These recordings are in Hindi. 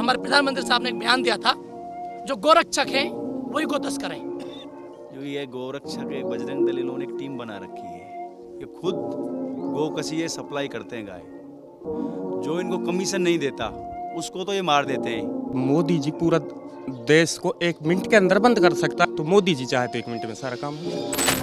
हमारे प्रधानमंत्री साहब ने एक बयान दिया था, जो गोरक्षक हैं वही गो तस्कर हैं। जो ये गोरक्षक है, बजरंग दल, इन्होंने एक टीम बना रखी है। ये खुद गो कसीए सप्लाई करते हैं गाय। जो इनको कमीशन नहीं देता उसको तो ये मार देते हैं। मोदी जी पूरा देश को 1 मिनट के अंदर बंद कर सकता, तो मोदी जी चाहे तो 1 मिनट में सारा काम हो।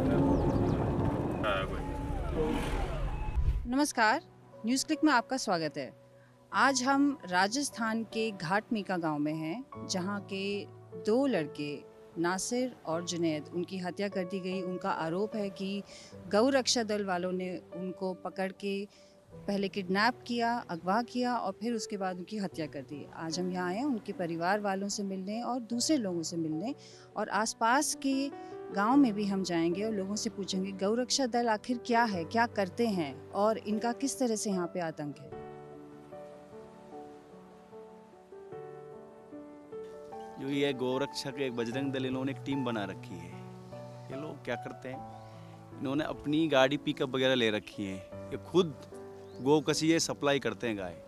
नमस्कार, न्यूज़ क्लिक में आपका स्वागत है। आज हम राजस्थान के घाटमीका गांव में हैं, जहां के 2 लड़के नासिर और जुनैद, उनकी हत्या कर दी गई। उनका आरोप है कि गौ रक्षा दल वालों ने उनको पकड़ के पहले किडनैप किया, अगवा किया और फिर उसके बाद उनकी हत्या कर दी। आज हम यहाँ आए हैं उनके परिवार वालों से मिलने और दूसरे लोगों से मिलने, और आसपास के गांव में भी हम जाएंगे और लोगों से पूछेंगे गौ रक्षा दल आखिर क्या है, क्या करते हैं और इनका किस तरह से यहाँ पे आतंक है। जो ये गोरक्षक है, बजरंग दल, इन्होंने एक टीम बना रखी है। ये लोग क्या करते हैं, इन्होंने अपनी गाड़ी पिकअप वगैरह ले रखी है। ये खुद गौ कसीए सप्लाई करते हैं गाय।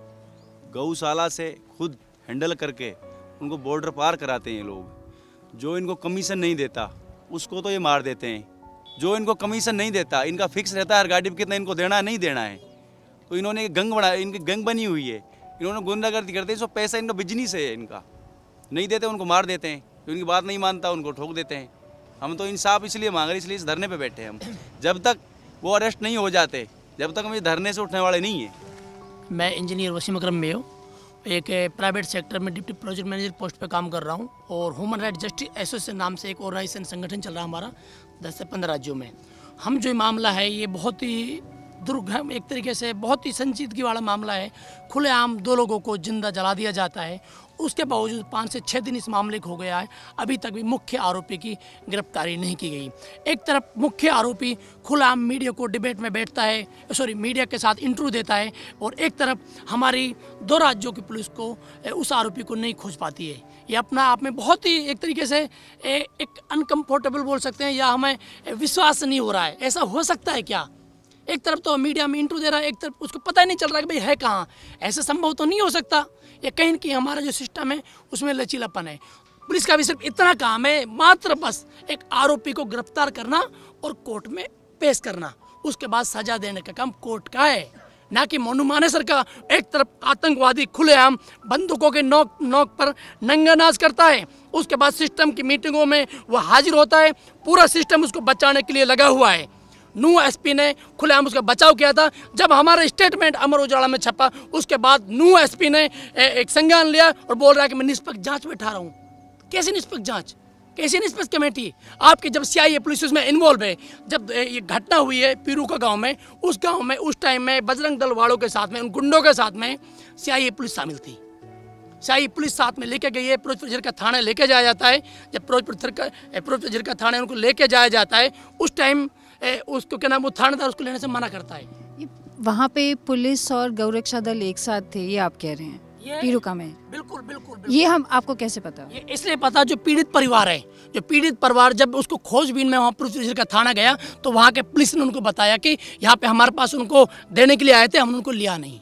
गौशाला से खुद हैंडल करके उनको बॉर्डर पार कराते हैं ये लोग। जो इनको कमीशन नहीं देता उसको तो ये मार देते हैं। जो इनको कमीशन नहीं देता, इनका फिक्स रहता है हर गाड़ी पर कितना इनको देना है, नहीं देना है। तो इन्होंने गंग बनाया, इनकी गंग बनी हुई है। इन्होंने गुंडागर्दी करते हैं, सो पैसा इनका बिजनेस है। इनका नहीं देते उनको मार देते हैं, जो उनकी बात नहीं मानता उनको ठोक देते हैं। हम तो इंसाफ इसलिए मांग रहे, इसलिए इस धरने पे बैठे हैं हम। जब तक वो अरेस्ट नहीं हो जाते, जब तक हम इस धरने से उठने वाले नहीं हैं। मैं इंजीनियर वसीम अकरम मेयो, एक प्राइवेट सेक्टर में डिप्टी प्रोजेक्ट मैनेजर पोस्ट पे काम कर रहा हूँ, और ह्यूमन राइट जस्टिस एसोसिएशन नाम से एक ऑर्गेनाइजेशन संगठन चल रहा है हमारा 10 से 15 राज्यों में। हम जो मामला है ये बहुत ही दुर्गम, एक तरीके से बहुत ही संजीदगी वाला मामला है। खुलेआम 2 लोगों को जिंदा जला दिया जाता है। उसके बावजूद 5 से 6 दिन इस मामले को हो गया है, अभी तक भी मुख्य आरोपी की गिरफ्तारी नहीं की गई। एक तरफ मुख्य आरोपी खुलेआम मीडिया को डिबेट में बैठता है, मीडिया के साथ इंटरव्यू देता है, और एक तरफ हमारी 2 राज्यों की पुलिस को उस आरोपी को नहीं खोज पाती है। ये अपना आप में बहुत ही एक तरीके से एक अनकम्फर्टेबल बोल सकते हैं, या हमें विश्वास नहीं हो रहा है। ऐसा हो सकता है क्या? एक तरफ तो मीडिया में इंटरव्यू दे रहा है, एक तरफ उसको पता ही नहीं चल रहा कि भाई है कहाँ। ऐसा संभव तो नहीं हो सकता। ये कहीं कि हमारा जो सिस्टम है उसमें लचीलापन है। पुलिस का भी सिर्फ इतना काम है, मात्र बस एक आरोपी को गिरफ्तार करना और कोर्ट में पेश करना। उसके बाद सजा देने का काम कोर्ट का है, ना कि मोनू मानेसर का। एक तरफ आतंकवादी खुलेआम बंदूकों के नोक पर नंगा नाच करता है, उसके बाद सिस्टम की मीटिंगों में वह हाजिर होता है। पूरा सिस्टम उसको बचाने के लिए लगा हुआ है। नू एसपी ने खुलेआम उसका बचाव किया था। जब हमारा स्टेटमेंट अमर उजाला में छपा, उसके बाद नू एसपी ने एक संज्ञान लिया और बोल रहा है कि मैं निष्पक्ष जांच बैठा रहा हूँ। कैसी निष्पक्ष जांच, कैसी निष्पक्ष कमेटी? आपकी जब सीआईए पुलिस उसमें इन्वॉल्व है, जब ये घटना हुई है पीरू का गांव में, उस टाइम में बजरंग दल वालों के साथ में, उन गुंडों के साथ में सीआईए पुलिस शामिल थी। सीआईए पुलिस साथ में लेके गई है, फिरोजपुर झिरका थाने लेके जाया जाता है। जब फिरोजपुर झिरका थाने उनको लेके जाया जाता है, उस टाइम उसको क्या नाम, वो थानेदार उसको लेने से मना करता है। वहाँ पे पुलिस और गौ रक्षा दल एक साथ थे, ये आप कह रहे हैं पीरूका में? बिल्कुल बिल्कुल। ये हम आपको कैसे पता? ये इसलिए पता, जो पीड़ित परिवार है, जो पीड़ित परिवार जब उसको खोजबीन में वहाँ फिरोजपुर झिरका थाना गया, तो वहाँ के पुलिस ने उनको बताया कि यहाँ पे हमारे पास उनको देने के लिए आए थे, हमने उनको लिया नहीं,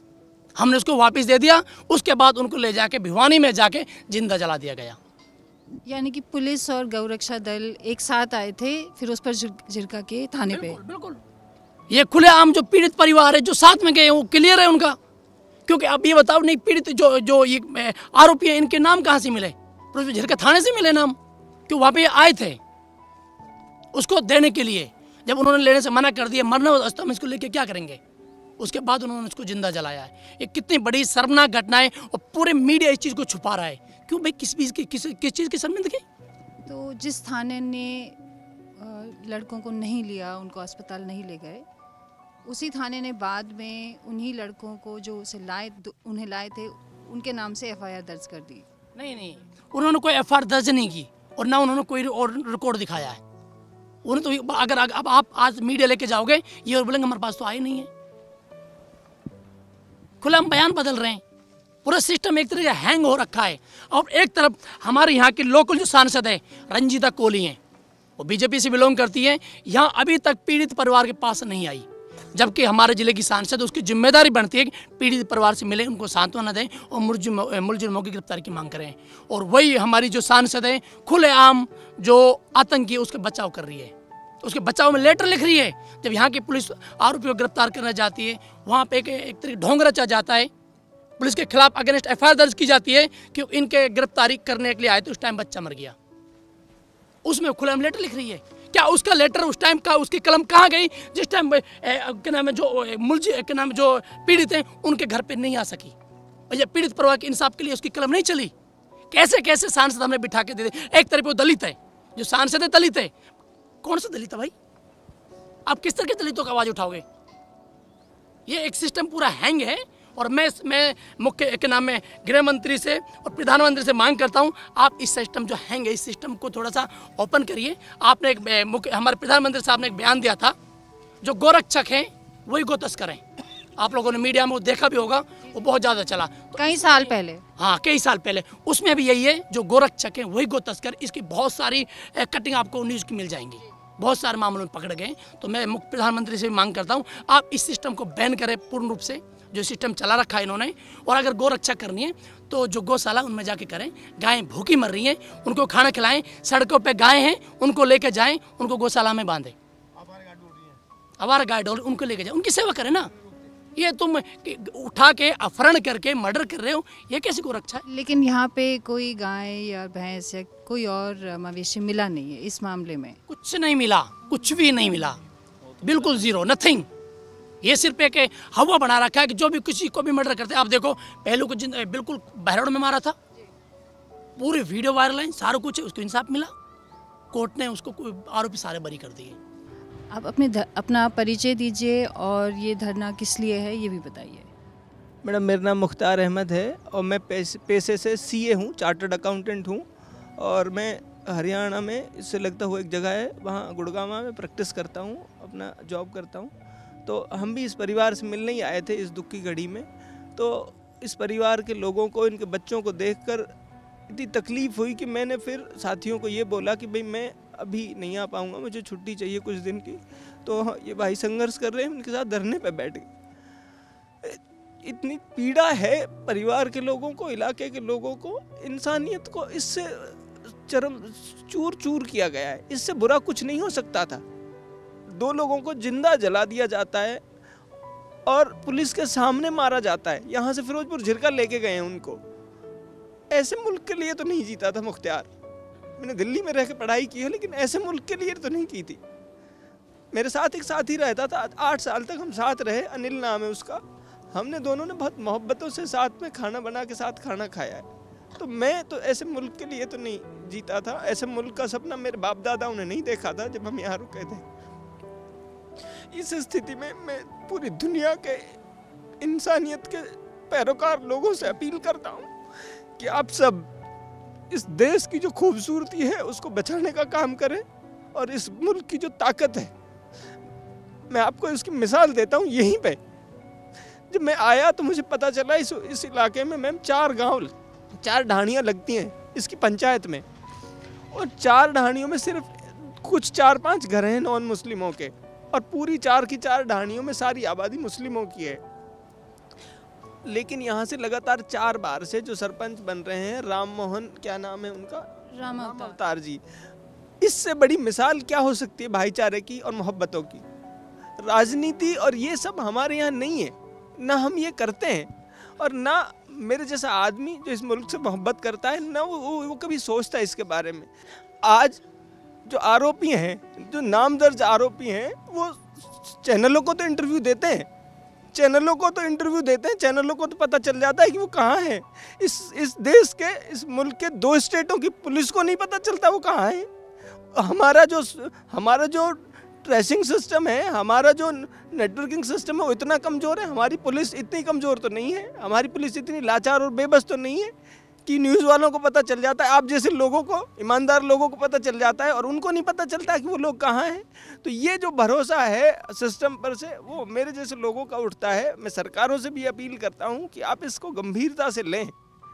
हमने उसको वापस दे दिया। उसके बाद उनको ले जाके भिवानी में जाके जिंदा जला दिया गया। यानी कि पुलिस और गौ रक्षा दल एक साथ आए थे फिरोजपुर झिरका के थाने पे? बिल्कुल। ये खुलेआम जो पीड़ित परिवार है जो साथ में गए, वो क्लियर है उनका। क्योंकि अब ये बताओ, नहीं पीड़ित जो ये आरोपी है, इनके नाम कहाँ से मिले? फिरोजपुर झिरका थाने से मिले नाम, क्यों वहाँ पे आए थे उसको देने के लिए। जब उन्होंने लेने से मना कर दिया, मरना अवस्था में इसको लेके क्या करेंगे? उसके बाद उन्होंने उसको जिंदा जलाया है। ये कितनी बड़ी शर्मनाक घटना है, और पूरे मीडिया इस चीज़ को छुपा रहा है। क्यों भाई? किस चीज़ की शर्मिंदगी? तो जिस थाने ने लड़कों को नहीं लिया, उनको अस्पताल नहीं ले गए, उसी थाने ने बाद में उन्हीं लड़कों को जो उन्हें लाए थे, उनके नाम से एफआईआर दर्ज कर दी। नहीं, उन्होंने कोई एफआईआर दर्ज नहीं की, और ना उन्होंने कोई और रिकॉर्ड दिखाया है। उन्हें तो अगर अब आप आज मीडिया लेके जाओगे, ये और बोलेंगे हमारे पास तो आए नहीं है। खुला हम बयान बदल रहे हैं। पूरा सिस्टम एक तरह से हैंग हो रखा है। और एक तरफ हमारे यहाँ के लोकल जो सांसद है रंजीता कोहली हैं, वो बीजेपी से बिलोंग करती हैं, यहाँ अभी तक पीड़ित परिवार के पास नहीं आई। जबकि हमारे जिले की सांसद उसकी जिम्मेदारी बनती है कि पीड़ित परिवार से मिले, उनको सांत्वना दें और मुलजिमों की गिरफ्तारी की मांग करें। और वही हमारी जो सांसद है खुलेआम जो आतंकी है उसके बचाव कर रही है, उसके बचाव में लेटर लिख रही है। जब यहाँ की पुलिस आरोपी को गिरफ्तार करना चाहती है, वहाँ पे एक तरीके ढोंग रचा जाता है, पुलिस के खिलाफ अगेंस्ट एफआईआर दर्ज की जाती है कि इनके गिरफ्तारी करने के लिए आए तो उस टाइम बच्चा मर गया। उसमें खुलेआम लेटर लिख रही है। क्या उसका लेटर उस टाइम का, उसकी कलम कहाँ गई जिस टाइम क्या नाम है जो पीड़ित हैं उनके घर पे नहीं आ सकी? या पीड़ित परिवार के इंसाफ के लिए उसकी कलम नहीं चली? कैसे कैसे सांसद हमने बिठा के दे दे। एक तरफ वो दलित है, जो सांसद है दलित है। कौन सा दलित है भाई? आप किस तरह के दलितों की आवाज उठाओगे? ये एक सिस्टम पूरा हैंग है। और मैं मुख्य के नाम में गृह मंत्री से और प्रधानमंत्री से मांग करता हूं, आप इस सिस्टम जो हैंग है इस सिस्टम को थोड़ा सा ओपन करिए। आपने हमारे प्रधानमंत्री साहब ने एक बयान दिया था, जो गोरक्षक हैं वही गो तस्कर हैं। आप लोगों ने मीडिया में वो देखा भी होगा, वो बहुत ज़्यादा चला कई साल पहले। हाँ, कई साल पहले। उसमें भी यही है, जो गोरक्षक हैं वही गो तस्कर। इसकी बहुत सारी कटिंग आपको न्यूज़ की मिल जाएंगी, बहुत सारे मामलों में पकड़ गए। तो मैं मुख्य प्रधानमंत्री से भी मांग करता हूँ, आप इस सिस्टम को बैन करें पूर्ण रूप से, जो सिस्टम चला रखा है इन्होंने। और अगर गोरक्षा करनी है तो जो गौशाला उनमें जाके करें। गायें भूखी मर रही हैं, उनको खाना खिलाएं। सड़कों पे गायें हैं, उनको लेके जाएं, उनको गौशाला में बांधें। आवारा गाय डोल उनको लेके जाएं, उनकी सेवा करें ना। ये तुम उठा के अपहरण करके मर्डर कर रहे हो, ये कैसी गोरक्षा है? लेकिन यहाँ पे कोई गाय या भैंस या कोई और मवेशी मिला नहीं है इस मामले में। कुछ नहीं मिला, कुछ भी नहीं मिला, बिल्कुल जीरो, नथिंग। ये सिर्फ एक हवा बना रखा है कि जो भी किसी को भी मर्डर करते हैं। आप देखो पहलू को बिल्कुल बहरोड में मारा था, पूरी वीडियो वायरल है, सारा कुछ है, उसको इंसाफ मिला, कोर्ट ने उसको आरोपी सारे बरी कर दिए। आप अपना परिचय दीजिए और ये धरना किस लिए है ये भी बताइए। मैडम, मेरा नाम मुख्तार अहमद है और मैं पेशे से सीए हूँ, चार्टर्ड अकाउंटेंट हूँ। और मैं हरियाणा में इससे लगता हुआ एक जगह है, वहाँ गुड़गांव में प्रैक्टिस करता हूँ, अपना जॉब करता हूँ। तो हम भी इस परिवार से मिलने ही आए थे इस दुख की घड़ी में। तो इस परिवार के लोगों को, इनके बच्चों को देखकर इतनी तकलीफ़ हुई कि मैंने फिर साथियों को ये बोला कि भाई मैं अभी नहीं आ पाऊँगा, मुझे छुट्टी चाहिए कुछ दिन की। तो ये भाई संघर्ष कर रहे हैं, उनके साथ धरने पे बैठ गए। इतनी पीड़ा है परिवार के लोगों को, इलाके के लोगों को, इंसानियत को इससे चरम चूर चूर किया गया है। इससे बुरा कुछ नहीं हो सकता था। 2 लोगों को जिंदा जला दिया जाता है और पुलिस के सामने मारा जाता है। यहाँ से फिरोजपुर झिरका लेके गए हैं उनको। ऐसे मुल्क के लिए तो नहीं जीता था मुख्तार। मैंने दिल्ली में रह के पढ़ाई की है, लेकिन ऐसे मुल्क के लिए तो नहीं की थी। मेरे साथ एक साथी रहता था, 8 साल तक हम साथ रहे, अनिल नाम है उसका। हमने दोनों ने बहुत मोहब्बतों से साथ में खाना बना के साथ खाना खाया है। तो मैं तो ऐसे मुल्क के लिए तो नहीं जीता था। ऐसे मुल्क का सपना मेरे बाप दादाओं ने नहीं देखा था जब हम यहाँ रुके थे। इस स्थिति में मैं पूरी दुनिया के इंसानियत के पैरोकार लोगों से अपील करता हूँ कि आप सब इस देश की जो खूबसूरती है उसको बचाने का काम करें। और इस मुल्क की जो ताकत है, मैं आपको इसकी मिसाल देता हूँ। यहीं पे जब मैं आया तो मुझे पता चला इस इलाके में मैम 4 ढाणियाँ लगती हैं इसकी पंचायत में, और 4 ढाणियों में सिर्फ कुछ 4-5 घर हैं नॉन मुस्लिमों के, और पूरी 4 की 4 ढाणियों में सारी आबादी मुस्लिमों की है। लेकिन यहाँ से लगातार 4 बार से जो सरपंच बन रहे हैं, राम मोहन, क्या नाम है उनका, राम अवतार जी, इससे बड़ी मिसाल क्या हो सकती है भाईचारे की और मोहब्बतों की। राजनीति और ये सब हमारे यहाँ नहीं है, ना हम ये करते हैं, और ना मेरे जैसा आदमी जो इस मुल्क से मोहब्बत करता है, ना वो कभी सोचता है इसके बारे में। आज जो आरोपी हैं, जो नामदर्ज आरोपी हैं, वो चैनलों को तो इंटरव्यू देते हैं, चैनलों को तो पता चल जाता है कि वो कहाँ है। इस देश के, इस मुल्क के 2 स्टेटों की पुलिस को नहीं पता चलता वो कहाँ है। हमारा जो ट्रेसिंग सिस्टम है, हमारा जो नेटवर्किंग सिस्टम है, वो इतना कमज़ोर है। हमारी पुलिस इतनी कमज़ोर तो नहीं है, हमारी पुलिस इतनी लाचार और बेबस तो नहीं है कि न्यूज़ वालों को पता चल जाता है, आप जैसे लोगों को, ईमानदार लोगों को पता चल जाता है, और उनको नहीं पता चलता है कि वो लोग कहाँ हैं। तो ये जो भरोसा है सिस्टम पर से, वो मेरे जैसे लोगों का उठता है। मैं सरकारों से भी अपील करता हूँ कि आप इसको गंभीरता से लें।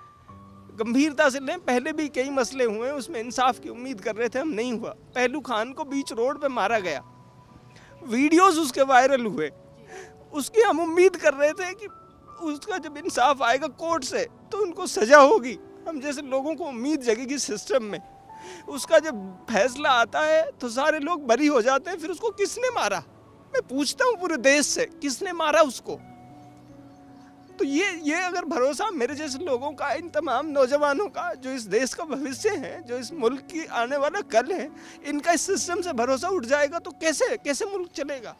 पहले भी कई मसले हुए, उसमें इंसाफ की उम्मीद कर रहे थे, हम नहीं हुआ। पहलू खान को बीच रोड पे मारा गया, वीडियोस उसके वायरल हुए, उसकी हम उम्मीद कर रहे थे कि उसका जब इंसाफ आएगा कोर्ट से तो उनको सज़ा होगी। हम जैसे लोगों को उम्मीद जगेगी सिस्टम में। उसका जब फैसला आता है तो सारे लोग बरी हो जाते हैं। फिर उसको किसने मारा? मैं पूछता हूँ पूरे देश से, किसने मारा उसको? तो ये अगर भरोसा मेरे जैसे लोगों का, इन तमाम नौजवानों का जो इस देश का भविष्य है, जो इस मुल्क की आने वाला कल है, इनका इस सिस्टम से भरोसा उठ जाएगा तो कैसे मुल्क चलेगा?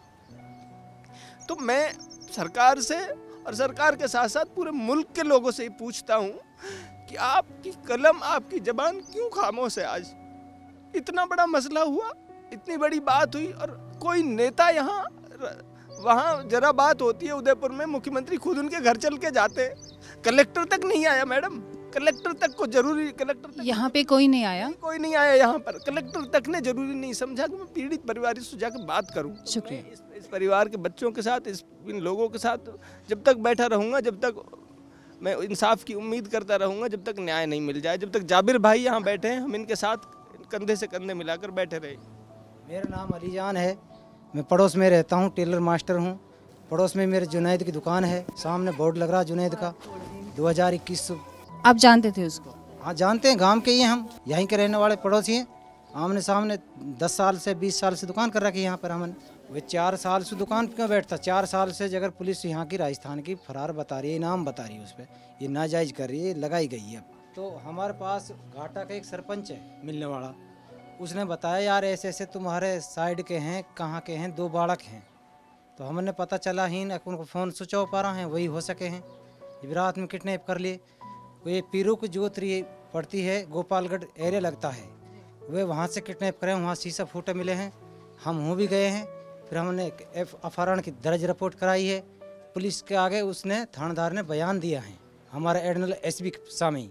तो मैं सरकार से और सरकार के साथ साथ पूरे मुल्क के लोगों से ही पूछता हूँ कि आपकी कलम, आपकी जबान क्यों खामोश है? आज इतना बड़ा मसला हुआ, इतनी बड़ी बात हुई और कोई नेता यहाँ, वहाँ जरा बात होती है उदयपुर में, मुख्यमंत्री खुद उनके घर चल के जाते, कलेक्टर तक नहीं आया मैडम। कलेक्टर तक को जरूरी, कलेक्टर तक यहाँ पे कोई नहीं आया? कोई नहीं आया यहाँ पर। कलेक्टर तक ने जरूरी नहीं समझा कि मैं पीड़ित परिवार से जाकर बात करूँ। शुक्रिया। इस परिवार के बच्चों के साथ, इन लोगों के साथ जब तक बैठा रहूँगा, जब तक मैं इंसाफ की उम्मीद करता रहूँगा, जब तक न्याय नहीं मिल जाए, जब तक जाबिर भाई यहाँ बैठे हैं, हम इनके साथ कंधे से कंधे मिलाकर बैठे रहे। मेरा नाम अलीजान है, मैं पड़ोस में रहता हूँ, टेलर मास्टर हूँ। पड़ोस में मेरे जुनैद की दुकान है, सामने बोर्ड लग रहा है जुनैद का 2021। आप जानते थे उसको? हाँ जानते हैं, गांव के ही हैं हम, यहीं के रहने वाले पड़ोसी हैं। आमने सामने 10 साल से 20 साल से दुकान कर रखी है यहाँ पर हमने। वे 4 साल से दुकान क्यों बैठता? 4 साल से अगर पुलिस यहाँ की राजस्थान की फरार बता रही है, इनाम बता रही है, उस पर ये नाजायज़ कर रही है, लगाई गई है। तो हमारे पास घाटा का एक सरपंच है मिलने वाला, उसने बताया यार ऐसे ऐसे तुम्हारे साइड के हैं, कहाँ के हैं, 2 बालक हैं। तो हमने पता चला ही न, उनको फ़ोन स्विच ऑफ आ रहा है, वही हो सके हैं। रात में किडनैप कर लिए। ये पीरू की जोतरी पड़ती है, गोपालगढ़ एरिया लगता है, वे वहाँ से किडनैप करें, वहाँ शीशा फूटे मिले हैं। हम वहाँ भी गए हैं, फिर हमने अपहरण की दर्ज रिपोर्ट कराई है। पुलिस के आगे उसने थानेदार ने बयान दिया है, हमारा एडिशनल एसपी सामने,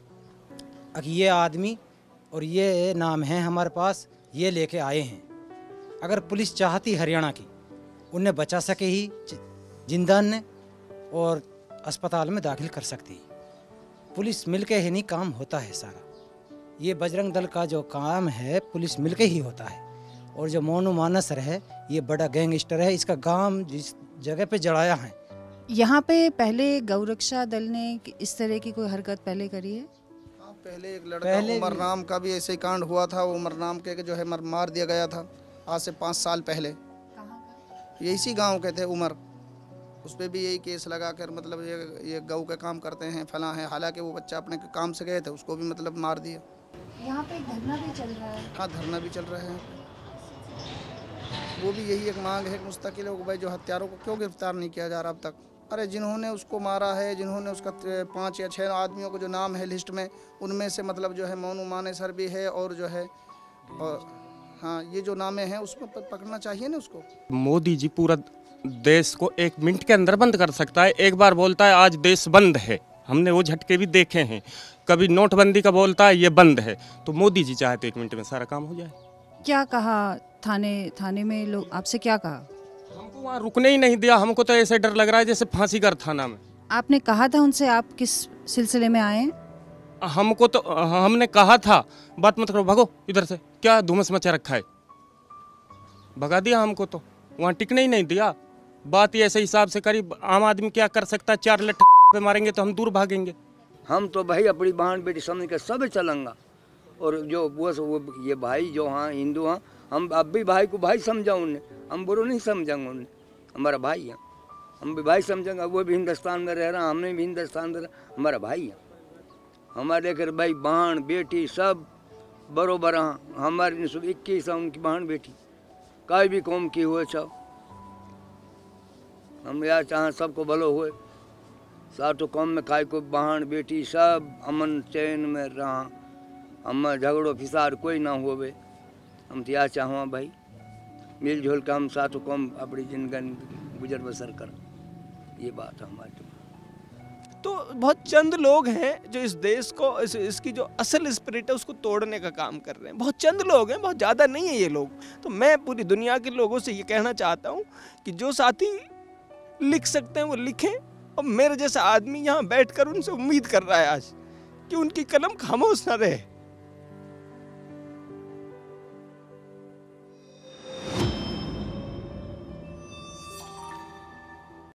कि ये आदमी और ये नाम है हमारे पास, ये लेके आए हैं। अगर पुलिस चाहती हरियाणा की, उन्हें बचा सके ही जिंदान ने और अस्पताल में दाखिल कर सकती। पुलिस मिलके ही नहीं काम होता है सारा। ये बजरंग दल का जो काम है पुलिस मिलके ही होता है। और जो मोनू मानसर है, ये बड़ा गैंगस्टर है, इसका गांव जिस जगह पे जड़ाया है। यहाँ पे पहले गौरक्षा दल ने इस तरह की कोई हरकत पहले करी है? पहले एक लड़का उमर नाम का भी ऐसे ही कांड हुआ था। उमर नाम के जो है मार दिया गया था आज से 5 साल पहले। ये इसी गांव के थे उमर, उस पर भी यही केस लगा कर, मतलब ये गऊ का काम करते हैं, फला है। हालांकि वो बच्चा अपने काम से गए थे, उसको भी मतलब मार दिया। यहाँ पे धरना भी चल रहा है? हाँ, धरना भी चल रहा है। वो भी यही एक मांग है कि मुस्तकिल हो भाई, जो हत्यारों को क्यों गिरफ्तार नहीं किया जा रहा अब तक? अरे जिन्होंने उसको मारा है, जिन्होंने उसका 5 या 6 आदमियों को जो नाम है लिस्ट में, उनमें से मतलब जो है मोनू मानेसर भी है और जो है, और हाँ ये जो नामे हैं उसमें पकड़ना चाहिए ना उसको। मोदी जी पूरा देश को 1 मिनट के अंदर बंद कर सकता है। एक बार बोलता है आज देश बंद है, हमने वो झटके भी देखे हैं। कभी नोटबंदी का बोलता है ये बंद है, तो मोदी जी चाहे तो 1 मिनट में सारा काम हो जाए। क्या कहा थाने में लोग आपसे, क्या कहा? हमको वहाँ रुकने ही नहीं दिया। हमको तो ऐसे डर लग रहा है जैसे फांसी का थाना में। आपने कहा था उनसे आप किस सिलसिले में आए हैं? हमको तो हमने कहा था बात मत करो, भागो इधर से, क्या धुमस मचा रखा है, भगा दिया हमको। तो वहाँ टिकने ही नहीं दिया। बात ये ऐसे हिसाब से करी, आम आदमी क्या कर सकता है? 4 लठ पे मारेंगे तो हम दूर भागेंगे। हम तो भाई अपनी बहन बेटी समझ के सब चलेंगे। और जो वो ये भाई जो हाँ हिंदू हैं, हम अब भी भाई को भाई समझा उन्हें, हम बुरा नहीं समझेंगे उन्हें, हमारा भाई है, हम भी भाई समझेंगे। वो भी हिंदुस्तान में रह रहा, हमने भी हिंदुस्तान में रहा, हमारा भाई है। हमारे लेकर भाई बहन बेटी सब बरोबर हैं। हमारे 21 है उनकी बहन बेटी, कोई भी कौम की हुए चाहो, हम यह चाहें सबको भलो हुए। सातों कौम में काई को बहन बेटी सब अमन चैन में रहा, हम झगड़ो फिसाद कोई ना होवे। हम तो यह चाहो भाई मिलजुल के हम सातों कौम अपनी जिंदगी गुजर बसर कर, ये बात है हमारी। तो बहुत चंद लोग हैं जो इस देश को इसकी जो असल स्पिरिट है उसको तोड़ने का काम कर रहे हैं। बहुत चंद लोग हैं, बहुत ज़्यादा नहीं है ये लोग। तो मैं पूरी दुनिया के लोगों से ये कहना चाहता हूँ कि जो साथी लिख सकते हैं वो लिखें। और मेरे जैसा आदमी यहाँ बैठकर उनसे उम्मीद कर रहा है आज कि उनकी कलम खामोश ना रहे।